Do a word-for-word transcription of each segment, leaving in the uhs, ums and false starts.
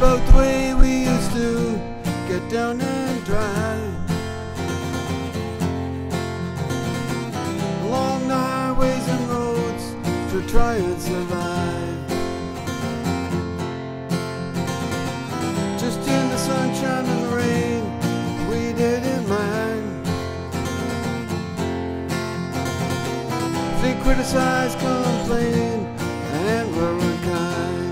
about the way we used to get down and drive along the highways and roads to try and survive. Just in the sunshine and the rain, we didn't mind. They criticize, complain, and were unkind.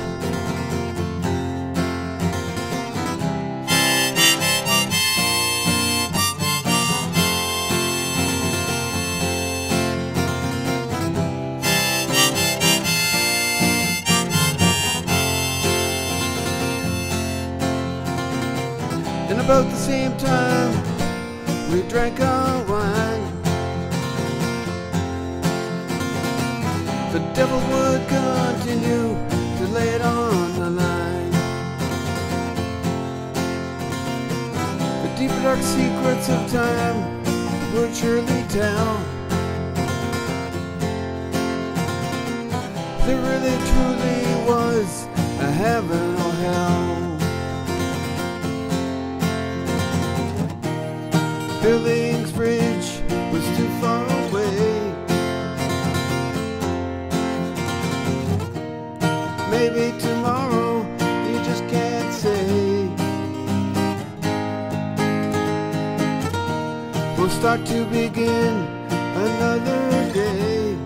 And about the same time, we drank our wine. The devil would continue to lay it on the line. The deep dark secrets of time would surely tell. There really truly was a heaven or hell. Billings Bridge was too far away. Maybe tomorrow, you just can't say. We'll start to begin another day.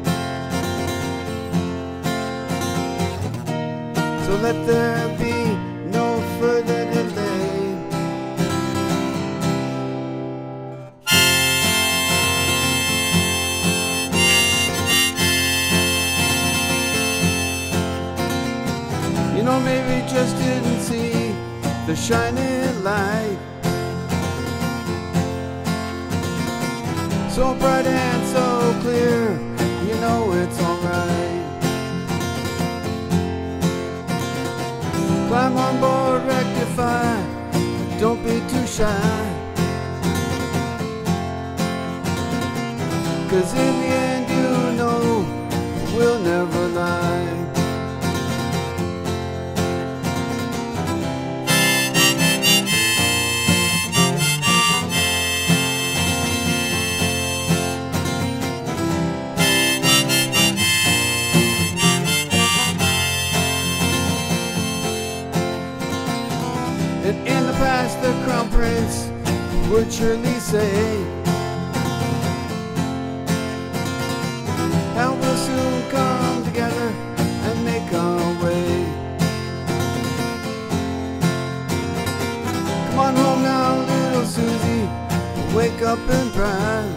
So let there be no further delay. You know, maybe just didn't see the shining light, so bright and so clear, you know it's alright. Climb on board, rectify, don't be too shy, 'cause in the end you know we'll never lie. And in the past the Crown Prince would surely say, and we'll soon come together and make our way. Come on home now, little Susie, wake up and drive.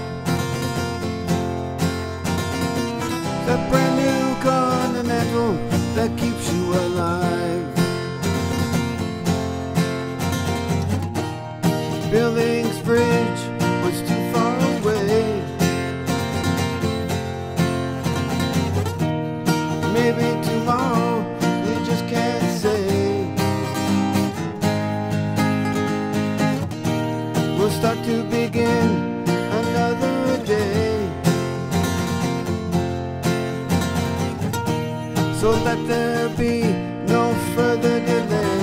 That brand new Continental that keeps you alive. Billings Bridge was too far away. Maybe tomorrow, you just can't say. We'll start to begin another day. So let there be no further delay.